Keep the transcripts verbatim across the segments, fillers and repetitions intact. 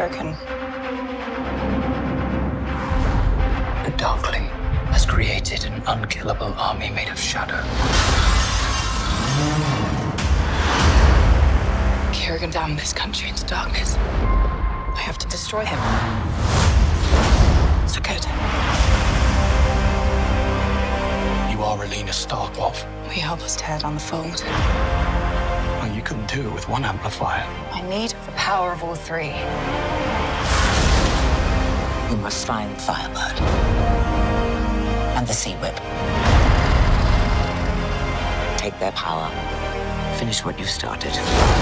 Kurgan. The Darkling has created an unkillable army made of shadow. Kurgan damned this country into darkness. I have to destroy him. So good. You are Relena Starkov. Will you help us tear down the fold? Well, you couldn't do it with one amplifier. I need the power of all three. You must find Firebird and the Sea Whip. Take their power. Finish what you've started.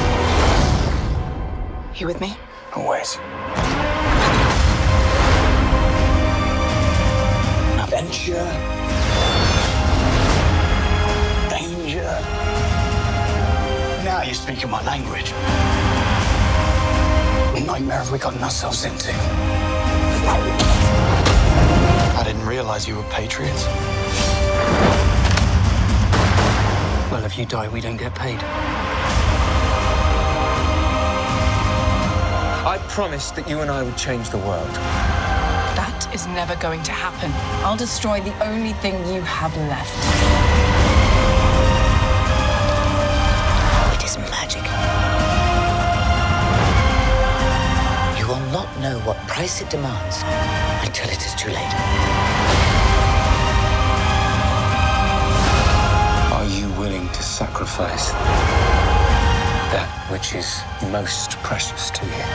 You with me? Always. Adventure. Danger. Now you're speaking my language. What nightmare have we gotten ourselves into? I didn't realize you were patriots. Well, if you die, we don't get paid. I promised that you and I would change the world. That is never going to happen. I'll destroy the only thing you have left. It is magic. You will not know what price it demands until it is too late. Are you willing to sacrifice that which is most precious to you?